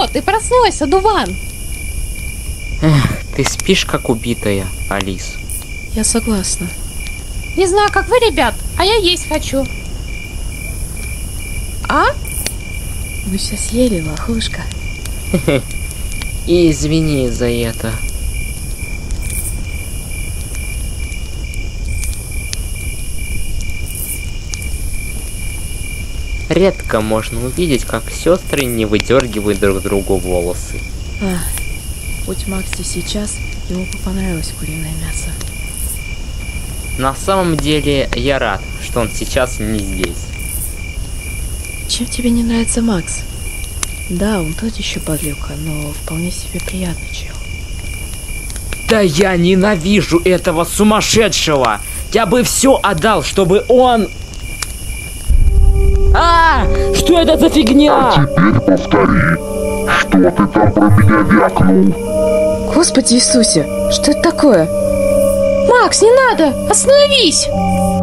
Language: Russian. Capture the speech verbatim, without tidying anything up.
что ты? Проснусь, одуван! Эх, ты спишь как убитая, Алис. Я согласна. Не знаю, как вы, ребят, а я есть хочу. А? Вы все съели, лохушка. И извини за это. Редко можно увидеть, как сестры не выдергивают друг другу волосы. А, будь Макс здесь сейчас, ему бы понравилось куриное мясо. На самом деле, я рад, что он сейчас не здесь. Чем тебе не нравится Макс? Да, он тот еще подлюка, но вполне себе приятный чел. Да я ненавижу этого сумасшедшего! Я бы все отдал, чтобы он... А! Что это за фигня? А теперь повтори. Что ты там про меня вякнул? Господи Иисусе, что это такое? Макс, не надо! Остановись!